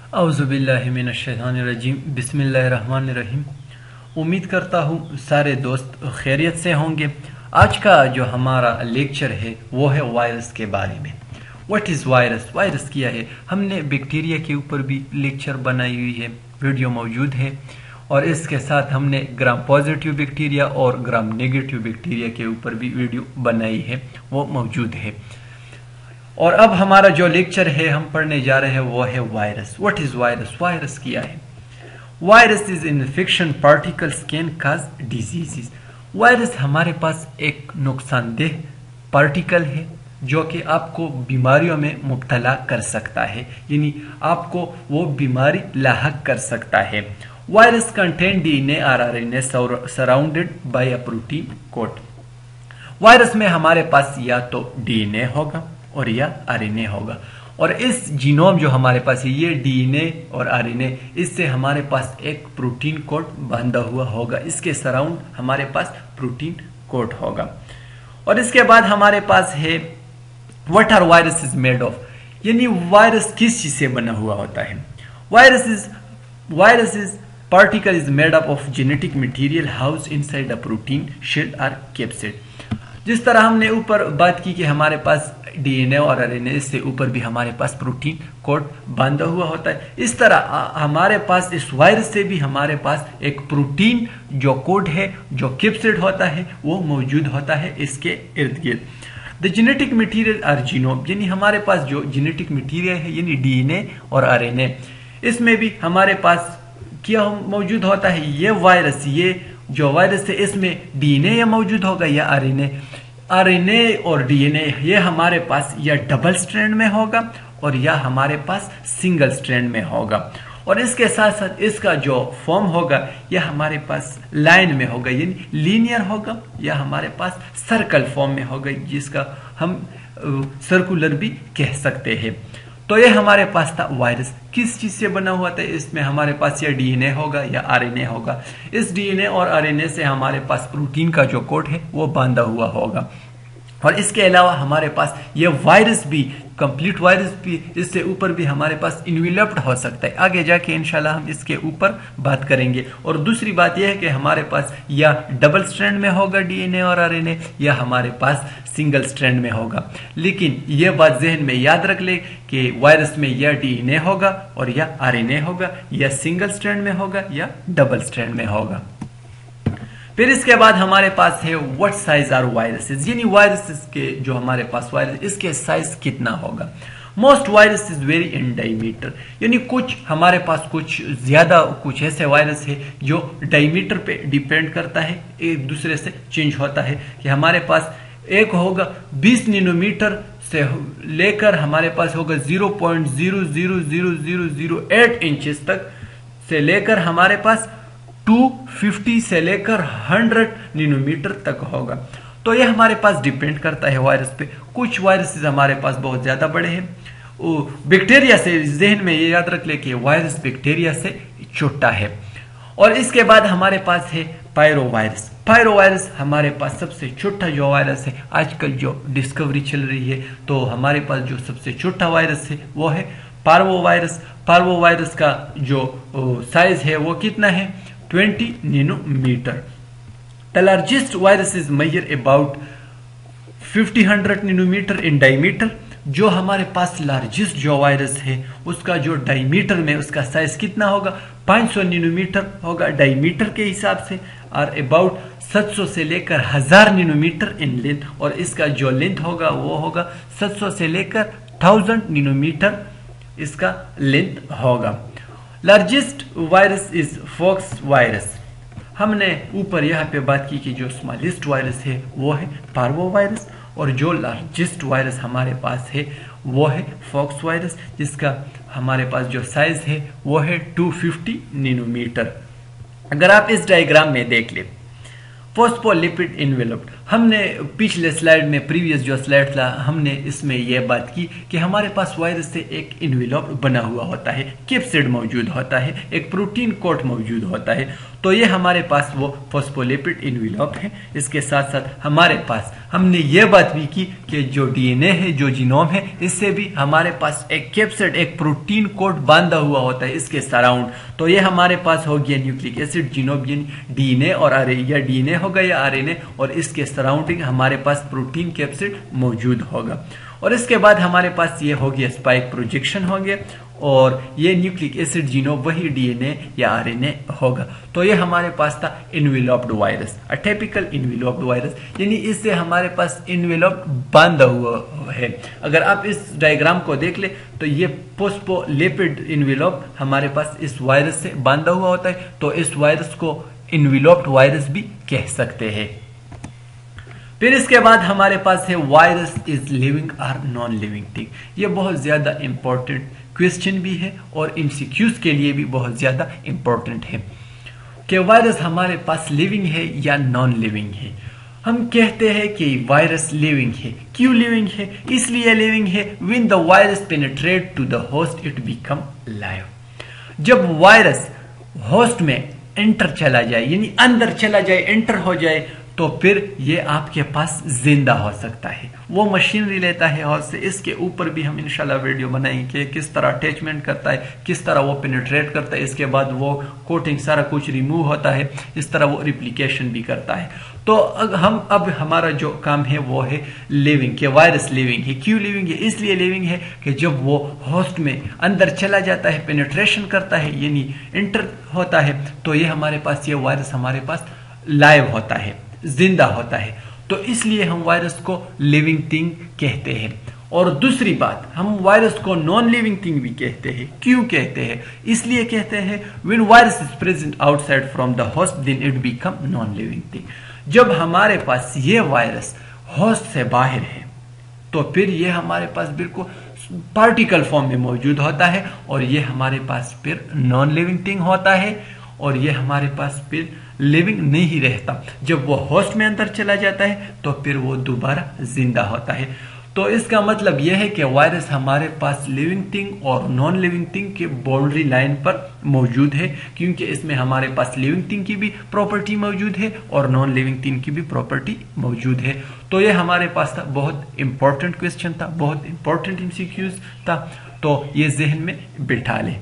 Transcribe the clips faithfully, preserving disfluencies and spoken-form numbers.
औज़ुबिल्लाहिमिनश्शैतानिर्रजीम बिस्मिल्लाहिर्रहमानिर्रहीम। उम्मीद करता हूँ सारे दोस्त खैरियत से होंगे। आज का जो हमारा लेक्चर है वो है वायरस के बारे में। What is virus? वायरस क्या है? हमने बैक्टीरिया के ऊपर भी लेक्चर बनाई हुई है, वीडियो मौजूद है, और इसके साथ हमने ग्राम पॉजिटिव बैक्टीरिया और ग्राम नेगेटिव बैक्टीरिया के ऊपर भी वीडियो बनाई है, वो मौजूद है। और अब हमारा जो लेक्चर है हम पढ़ने जा रहे हैं वो है virus. What is virus? Virus क्या है? Virus is infection particles can cause diseases. Virus हमारे पास एक नुकसानदेह पार्टिकल है जो कि आपको बीमारियों में मुब्तला कर सकता है, यानी आपको वो बीमारी लाहक कर सकता है। Virus contain DNA or R N A surrounded by a protein coat. Virus में हमारे पास या तो डीएनए होगा और या आरएनए होगा, और इस जीनोम जो हमारे पास है ये डीएनए और आरएनए, इससे हमारे पास एक प्रोटीन कोड बांधा हुआ होगा, इसके सराउंड हमारे पास प्रोटीन कोड होगा। और इसके बाद हमारे पास है what are virus is made of, यानी वायरस किस चीज से बना हुआ होता है। Virus is virus is particle is made up of genetic material house inside a protein shield or capsid. जिस तरह हमने ऊपर बात की कि हमारे पास डीएनए और आरएनए से ऊपर भी हमारे पास प्रोटीन कोड बांधा हुआ होता है, इस तरह हमारे पास इस वायरस से भी हमारे पास एक प्रोटीन जो कोड है, जो कैप्सिड होता है, वो मौजूद होता है इसके इर्द गिर्द। The genetic material or genome, यानी हमारे पास जो जेनेटिक मटेरियल है यानी डीएनए और आरएनए, इसमें भी हमारे पास क्या मौजूद होता है? ये वायरस, ये जो वायरस है इसमें डीएनए या मौजूद होगा या आरएनए। आरएनए और डीएनए ये हमारे पास या डबल स्ट्रैंड में होगा और या हमारे पास सिंगल स्ट्रैंड में होगा, और इसके साथ साथ इसका जो फॉर्म होगा यह हमारे पास लाइन में होगा, यानी लीनियर होगा, या हमारे पास सर्कल फॉर्म में होगा, जिसका हम सर्कुलर भी कह सकते हैं। तो ये हमारे पास था वायरस। किस चीज से बना हुआ था? इसमें हमारे पास या डीएनए होगा या आरएनए होगा। इस डीएनए और आरएनए से हमारे पास प्रोटीन का जो कोड है वो बांधा हुआ होगा, और इसके अलावा हमारे पास ये वायरस भी, कंप्लीट वायरस भी, इससे ऊपर भी हमारे पास इन्वेलप्ड हो सकता है। आगे जाके इंशाल्लाह हम इसके ऊपर बात करेंगे। और दूसरी बात यह है कि हमारे पास या डबल स्ट्रैंड में होगा डीएनए और आरएनए, या हमारे पास सिंगल स्ट्रैंड में होगा। लेकिन यह बात जहन में याद रख ले कि वायरस में या डीएनए होगा और या आरएनए होगा, या सिंगल स्ट्रैंड में होगा या डबल स्ट्रैंड में होगा। फिर इसके बाद हमारे पास है व्हाट साइज आर वायरसेस, यानी वायरसेस के जो हमारे पास वायरस, इसके साइज कितना होगा। Most virus is very in diameter, यानी कुछ हमारे पास कुछ ज्यादा कुछ ऐसे वायरस है जो डायमीटर पे डिपेंड करता है, एक दूसरे से चेंज होता है। कि हमारे पास एक होगा बीस नैनोमीटर से लेकर हमारे पास होगा zero point zero zero zero zero zero eight inches तक, से लेकर हमारे पास दो सौ पचास से लेकर सौ नैनोमीटर तक होगा। तो यह हमारे पास डिपेंड करता है वायरस पे। कुछ वायरसेस हमारे पास बहुत ज्यादा बड़े हैं। बैक्टीरिया से जहन में ये याद रख ले कि वायरस बैक्टीरिया से छोटा है। और इसके बाद हमारे पास है पायरोवायरस। पायरोवायरस हमारे पास सबसे छोटा जो वायरस है। आजकल जो डिस्कवरी चल रही है तो हमारे पास जो सबसे छोटा वायरस है वो है पार्वोवायरस। पार्वोवायरस का जो साइज है वो कितना है? Twenty nanometre. The largest virus is measure about fifty hundred nanometre in diameter। जो हमारे पास लार्जेस्ट जो वायरस है उसका जो डायमीटर में उसका साइज कितना होगा? पाँच सौ नैनोमीटर होगा डायमीटर के हिसाब से, और अबाउट सात सौ से लेकर हजार नैनोमीटर इन लेंथ, और इसका जो लेंथ होगा वो होगा सात सौ से लेकर थाउजेंड नैनोमीटर इसका लेंथ होगा। Largest virus is fox virus. हमने ऊपर यहाँ पे बात की कि जो स्मॉलेस्ट वायरस है वो है पार्वो वायरस, और जो लार्जेस्ट वायरस हमारे पास है वो है फॉक्स वायरस, जिसका हमारे पास जो साइज है वो है दो सौ पचास नैनोमीटर। अगर आप इस डायग्राम में देख ले, फॉस्फोलिपिड इन्वेलप्ड, हमने पिछले स्लाइड में, प्रीवियस जो स्लाइड था, हमने इसमें यह बात की कि हमारे पास वायरस से एक इन्वेलप बना हुआ होता है, कैप्सिड मौजूद होता है, एक प्रोटीन कोट मौजूद होता है। तो ये हमारे पास वो फॉस्फोलिपिड इन्वेलप है। इसके साथ साथ हमारे पास हमने ये बात भी की कि जो डीएनए है, जो जीनोम है, इससे भी हमारे पास एक कैप्सिड, एक प्रोटीन कोट बांधा हुआ होता है इसके सराउंड। तो ये हमारे पास हो गया न्यूक्लिक एसिड, जीनोम, डीएनए और आरएनए, या डीएनए होगा या आरएनए, और इसके सराउंडिंग हमारे पास प्रोटीन कैप्सिड मौजूद होगा। और इसके बाद हमारे पास ये हो गया स्पाइक प्रोजेक्शन हो गया, और ये न्यूक्लिक एसिड जीनोम वही डीएनए या आरएनए होगा। तो ये हमारे पास था enveloped virus, atypical enveloped virus, यानी इससे हमारे पास इन्वेलप बांधा हुआ है। अगर आप इस डायग्राम को देख ले तो ये फोस्फोलिपिड इन्वेलप हमारे पास इस वायरस से बांधा हुआ होता है। तो इस वायरस को इन्वेलप्ड वायरस भी कह सकते हैं। फिर इसके बाद हमारे पास है वायरस इज लिविंग और नॉन लिविंग थिंग। ये बहुत ज्यादा इंपॉर्टेंट क्वेश्चन भी है और एमसीक्यूज के लिए भी बहुत ज्यादा इंपॉर्टेंट है कि वायरस हमारे पास लिविंग है या नॉन लिविंग है। हम कहते हैं कि वायरस लिविंग है। क्यों लिविंग है? इसलिए लिविंग है when the virus penetrate to the host it become live. जब वायरस होस्ट में एंटर चला जाए, यानी अंदर चला जाए, एंटर हो जाए, तो फिर ये आपके पास जिंदा हो सकता है। वो मशीनरी लेता है होस्ट से। इसके ऊपर भी हम इंशाल्लाह वीडियो बनाएंगे किस तरह अटैचमेंट करता है, किस तरह वो पेनिट्रेट करता है, इसके बाद वो कोटिंग सारा कुछ रिमूव होता है, इस तरह वो रिप्लिकेशन भी करता है। तो हम अब हमारा जो काम है वो है लिविंग, के वायरस लिविंग है। क्यों लिविंग है? इसलिए लिविंग है कि जब वो होस्ट में अंदर चला जाता है, पेनिट्रेशन करता है, यानी इंटर होता है, तो ये हमारे पास, ये वायरस हमारे पास लाइव होता है, जिंदा होता है। तो इसलिए हम वायरस को लिविंग थिंग कहते हैं। और दूसरी बात, हम वायरस को नॉन लिविंग थिंग भी कहते हैं। क्यों कहते हैं? इसलिए कहते हैं when virus is present outside from the host then it become non living thing. जब हमारे पास ये वायरस होस्ट से बाहर है तो फिर ये हमारे पास बिल्कुल पार्टिकल फॉर्म में मौजूद होता है, और ये हमारे पास फिर नॉन लिविंग थिंग होता है, और ये हमारे पास फिर लिविंग नहीं रहता। जब वो होस्ट में अंदर चला जाता है तो फिर वो दोबारा जिंदा होता है। तो इसका मतलब यह है कि वायरस हमारे पास लिविंग थिंग और नॉन लिविंग थिंग के बाउंड्री लाइन पर मौजूद है, क्योंकि इसमें हमारे पास लिविंग थिंग की भी प्रॉपर्टी मौजूद है और नॉन लिविंग थिंग की भी प्रॉपर्टी मौजूद है। तो ये हमारे पास था, बहुत इंपॉर्टेंट क्वेश्चन था, बहुत इंपॉर्टेंट एमसीक्यूज था, तो ये जहन में बिठा ले।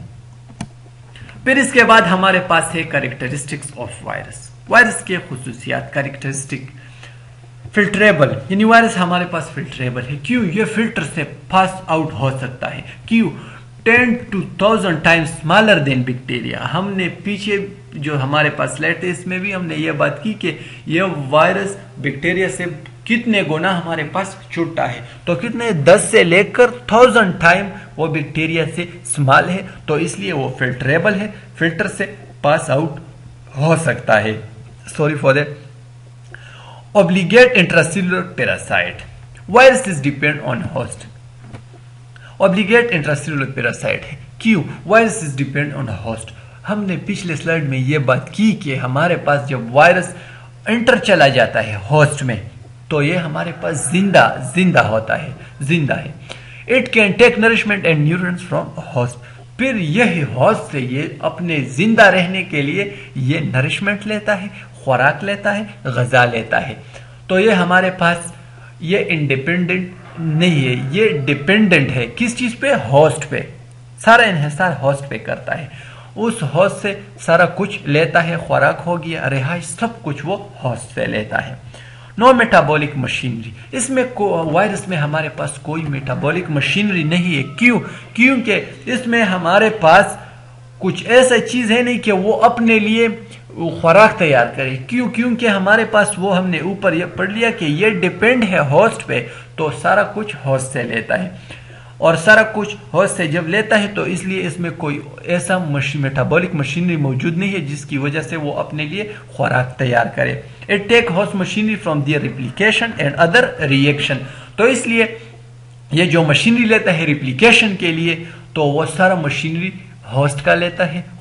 फिर इसके बाद हमारे पास है कैरेक्टरिस्टिक्स ऑफ वायरस। वायरस के खुसूसियात, कैरेक्टरिस्टिक। फिल्ट्रेबल, यानी वायरस हमारे पास फिल्ट्रेबल है। क्यों? ये फिल्टर से पास आउट हो सकता है। क्यों? Ten to thousand times smaller than bacteria. हमने पीछे जो हमारे पास स्लाइड थे इसमें भी हमने ये बात की कि ये वायरस बैक्टीरिया से कितने गुना हमारे पास छोटा है। तो कितने? दस से लेकर थाउजेंड टाइम वो बैक्टीरिया से स्मॉल है। तो इसलिए वो फिल्ट्रेबल है, फिल्टर से पास आउट हो सकता है। Sorry for that. Obligate intracellular parasite. Viruses depend on host. Obligate intracellular parasite है। क्यों? Viruses depend on host. हमने पिछले स्लाइड में ये बात की कि हमारे पास जब वायरस एंटर चला जाता है होस्ट में तो ये हमारे पास जिंदा जिंदा होता है, जिंदा है। It can take nourishment and nutrients from host. फिर यही होस्ट से ये अपने जिंदा रहने के लिए ये नरिशमेंट लेता है, खुराक लेता है, गजा लेता है। तो ये हमारे पास ये इंडिपेंडेंट नहीं है, ये डिपेंडेंट है। किस चीज पे? होस्ट पे। सारा इन्हिसार होस्ट पे करता है। उस होस्ट से सारा कुछ लेता है, खुराक हो गया, रिहाइश, सब कुछ वो होस्ट से लेता है। No metabolic machinery. इसमें वायरस में हमारे पास कोई मेटाबॉलिक मशीनरी नहीं है। क्यों? क्योंकि इसमें हमारे पास कुछ ऐसा चीज है नहीं कि वो अपने लिए खुराक तैयार करे। क्यों? क्योंकि हमारे पास वो, हमने ऊपर ये पढ़ लिया कि ये डिपेंड है होस्ट पे, तो सारा कुछ होस्ट से लेता है, और सारा कुछ होस्ट से जब लेता है तो इसलिए इसमें कोई ऐसा मेटाबॉलिक मशीनरी मौजूद नहीं है जिसकी वजह से वो अपने लिए खुराक तैयार करे। It take host machinery from their replication and other reaction. तो इसलिए ये जो मशीनरी लेता है रिप्लिकेशन के लिए, तो वो सारा मशीनरी होस्ट का लेता है,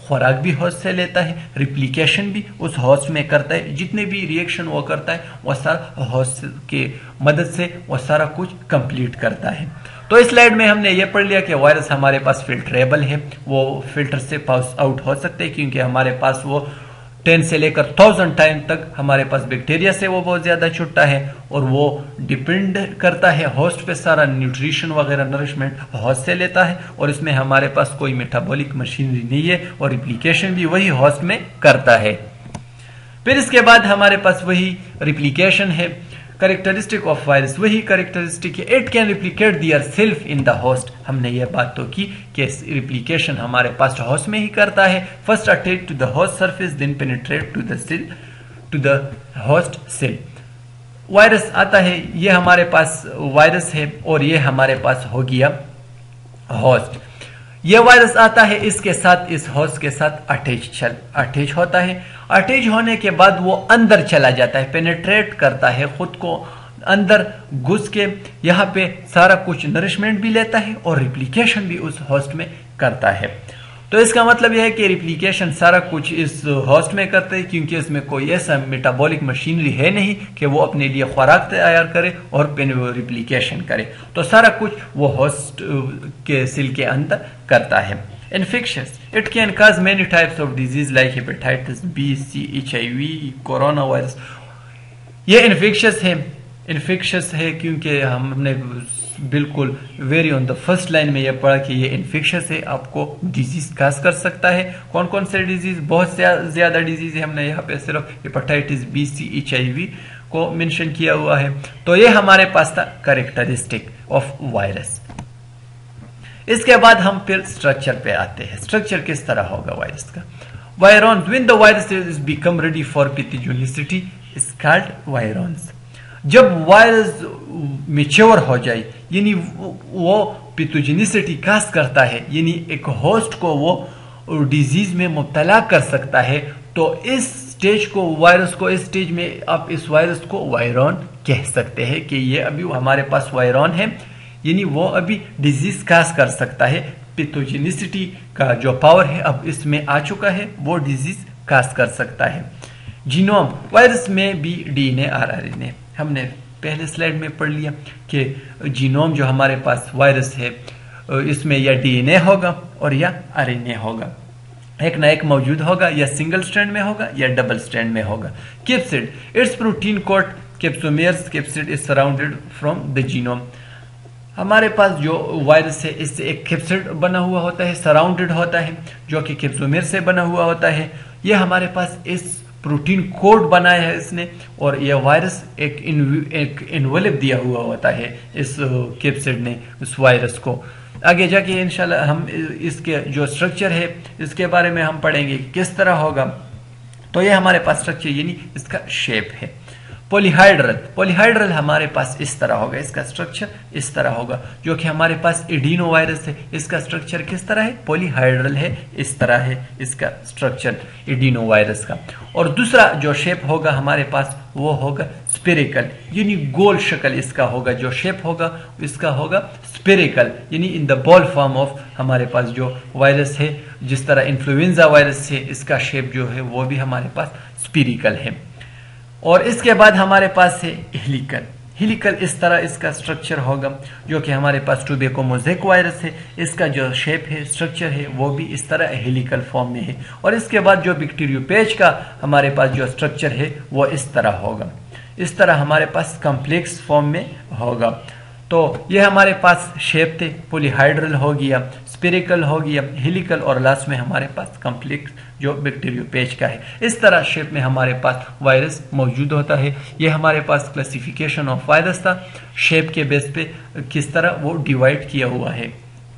खुराक भी होस्ट से लेता है, रिप्लिकेशन भी उस होस्ट में करता है, जितने भी रिएक्शन वो करता है वो सारा होस्ट के मदद से वो सारा कुछ कंप्लीट करता है। तो इस स्लाइड में हमने ये पढ़ लिया कि वायरस हमारे पास फिल्टरेबल है, वो फिल्टर से पास आउट हो सकते हैं क्योंकि हमारे पास वो टेन से लेकर थाउजेंड टाइम तक हमारे पास बैक्टीरिया से वो बहुत ज्यादा छुट्टा है और वो डिपेंड करता है होस्ट पे, सारा न्यूट्रिशन वगैरह नरिशमेंट होस्ट से लेता है और इसमें हमारे पास कोई मेटाबॉलिक मशीनरी नहीं है और रिप्लिकेशन भी वही होस्ट में करता है। फिर इसके बाद हमारे पास वही रिप्लिकेशन है। कैरेक्टरिस्टिक ऑफ वायरस वही कैरेक्टरिस्टिक है, it can replicate their self in the host. हमने ये बात तो की कि रिप्लिकेशन हमारे पास होस्ट में ही करता है। First attach to the host surface then penetrate to the cell to the host cell. Virus आता है, ये हमारे पास वायरस है और ये हमारे पास हो गया होस्ट। ये वायरस आता है, इसके साथ इस होस्ट के साथ अटैच चल अटैच होता है। अटैच होने के बाद वो अंदर चला जाता है, पेनिट्रेट करता है, खुद को अंदर घुस के यहाँ पे सारा कुछ नरिशमेंट भी लेता है और रिप्लिकेशन भी उस होस्ट में करता है। तो इसका मतलब यह है कि रिप्लिकेशन सारा कुछ इस होस्ट में करते हैं क्योंकि इसमें कोई ऐसा मेटाबॉलिक मशीनरी है नहीं कि वो अपने लिए खुराक तैयार करे और रिप्लिकेशन करे। तो सारा कुछ वो होस्ट के सेल के अंदर करता है। Infections, it can cause many types of disease like hepatitis B, C, H I V, corona virus. ये इन्फेक्शस है इन्फेक्शस है क्योंकि हमने बिल्कुल very on the first line में यह पढ़ा कि ये इन्फेक्शस है, आपको डिजीज काज कर सकता है। कौन कौन से डिजीज? बहुत ज्यादा डिजीज है, हमने यहाँ पे सिर्फ hepatitis B, C, H I V को मेंशन किया हुआ है। तो ये हमारे पास था कैरेक्टरिस्टिक ऑफ वायरस। इसके बाद हम फिर स्ट्रक्चर पे आते हैं। स्ट्रक्चर किस तरह होगा वायरस का? Virions, when the virus is become ready for pathogenicity is called virions. जब वायरस मेच्योर हो जाए यानी वो पैथोजेनिसिटी काज करता है, यानी एक होस्ट को वो डिजीज में मुब्तला कर सकता है, तो इस स्टेज को वायरस को इस स्टेज में आप इस वायरस को वायरॉन कह सकते हैं कि ये अभी हमारे पास वायरॉन है, यानी वो अभी डिजीज काज कर सकता है। पैथोजेनिसिटी का जो पावर है अब इसमें आ चुका है, वो डिजीज काज कर सकता है। जीनोम, वायरस में भी डीएनए आरएनए, हमने पहले स्लाइड में पढ़ लिया कि जीनोम जो हमारे पास वायरस है इसमें या डीएनए होगा और या आरएनए होगा, एक ना एक मौजूद होगा, या सिंगल स्ट्रैंड में होगा या डबल स्ट्रैंड में होगा। Capsid, its protein coat capsomeres capsid is surrounded from the genome. हमारे पास जो वायरस है इससे एक कैप्सिड बना हुआ होता है, सराउंडेड होता है, जो कि कैप्सोमेर से बना हुआ होता है। ये हमारे पास इस प्रोटीन कोड बनाया है इसने, और यह वायरस एक एक इन्वॉल्व दिया हुआ होता है इस कैप्सिड ने उस वायरस को। आगे जाके इंशाल्लाह हम इसके जो स्ट्रक्चर है इसके बारे में हम पढ़ेंगे कि किस तरह होगा। तो ये हमारे पास स्ट्रक्चर यानी इसका शेप है। पॉलीहाइड्रल, पॉलीहाइड्रल हमारे पास इस तरह होगा, इसका स्ट्रक्चर इस तरह होगा। जो कि हमारे पास एडिनो वायरस है, इसका स्ट्रक्चर किस तरह है? पॉलीहाइड्रल है, इस तरह है इसका स्ट्रक्चर एडिनो वायरस का। और दूसरा जो शेप होगा हमारे पास वो होगा स्पेरिकल, यानी गोल शक्ल इसका होगा। जो शेप होगा इसका होगा स्पेरिकल, यानी in the ball form of हमारे पास जो वायरस है, जिस तरह इन्फ्लुएंजा वायरस है इसका शेप जो है वो भी हमारे पास स्पेरिकल है। और इसके बाद हमारे पास है हेलिकल। हेलिकल इस तरह इसका स्ट्रक्चर होगा, जो कि हमारे पास टोबैको मोज़ेक वायरस है, इसका जो शेप है स्ट्रक्चर है वो भी इस तरह हेलिकल फॉर्म में है। और इसके बाद जो बैक्टीरियोफेज का हमारे पास जो स्ट्रक्चर है वो इस तरह होगा, इस तरह हमारे पास कॉम्प्लेक्स फॉर्म में होगा। तो ये हमारे पास शेप थे, पॉलीहाइड्रल हो गया, स्पेरिकल हो गया, हेलिकल, और लास्ट में हमारे पास कॉम्प्लेक्स जो बैक्टीरियोफेज का है। इस तरह शेप में हमारे पास वायरस मौजूद होता है। ये हमारे पास क्लासिफिकेशन ऑफ वायरस था, शेप के बेस पे किस तरह वो डिवाइड किया हुआ है।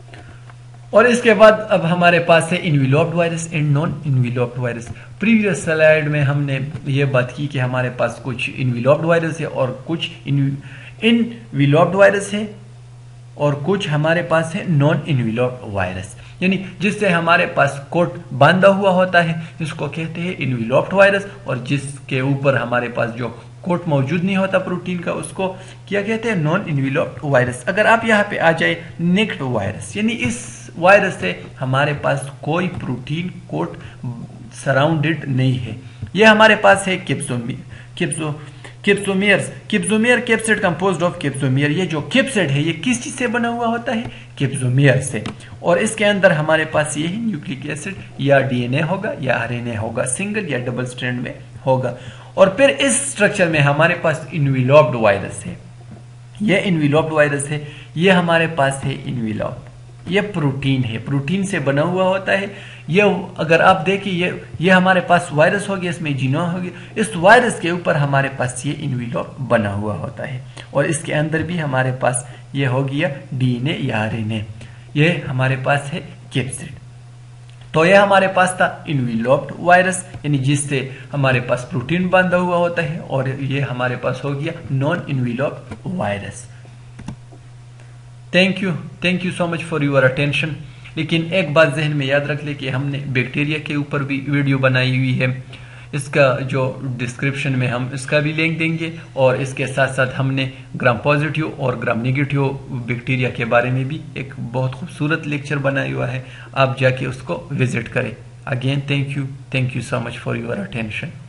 और इसके बाद अब हमारे पास है enveloped virus and non enveloped virus. Previous slide में हमने ये बात की कि हमारे पास कुछ इनवेलप्ड वायरस है और कुछ इनवेलप्ड वायरस है और कुछ हमारे पास है नॉन इनवेलप्ड वायरस, यानी जिससे हमारे पास कोट बांधा हुआ होता है इसको कहते हैं इनवेलप्ड वायरस, और जिसके ऊपर हमारे पास जो कोट मौजूद नहीं होता प्रोटीन का उसको क्या कहते हैं? Non enveloped virus. अगर आप यहाँ पे आ जाए नेक्ड वायरस, यानी इस वायरस से हमारे पास कोई प्रोटीन कोट सराउंडेड नहीं है। ये हमारे पास है capsome capso capsomeres capsomere capsid composed of capsomere. ये जो कैप्सिड है ये किस चीज से बना हुआ होता है? किप्सोमियर से। और इसके अंदर हमारे पास ये है न्यूक्लिक एसिड, या डीएनए होगा या आरएनए होगा, सिंगल या डबल स्ट्रैंड में होगा। और फिर इस स्ट्रक्चर में हमारे पास इनवेलॉप्ड वायरस है। ये इनवेलॉप्ड वायरस है, ये हमारे पास है इनवेलॉप्ड। ये प्रोटीन है, प्रोटीन से बना हुआ होता है। ये अगर आप देखिए ये ये हमारे पास वायरस हो गया, इसमें जीनोम हो गया, इस वायरस के ऊपर हमारे पास ये इनवेलॉप बना हुआ होता है। और इसके अंदर भी हमारे पास ये हो गया डीएनए या आरएनए। ये हमारे पास है कैप्सिड। तो ये हमारे पास था इनवेलॉप्ड वायरस, यानी जिससे हमारे पास प्रोटीन बांधा हुआ होता है, और ये हमारे पास हो गया non enveloped virus. Thank you thank you so much for your attention. लेकिन एक बात जहन में याद रख ले कि हमने बैक्टीरिया के ऊपर भी वीडियो बनाई हुई है, इसका जो डिस्क्रिप्शन में हम इसका भी लिंक देंगे। और इसके साथ साथ हमने ग्राम पॉजिटिव और ग्राम नेगेटिव बैक्टीरिया के बारे में भी एक बहुत खूबसूरत लेक्चर बनाया हुआ है, आप जाके उसको विजिट करें। Again thank you thank you so much for your attention.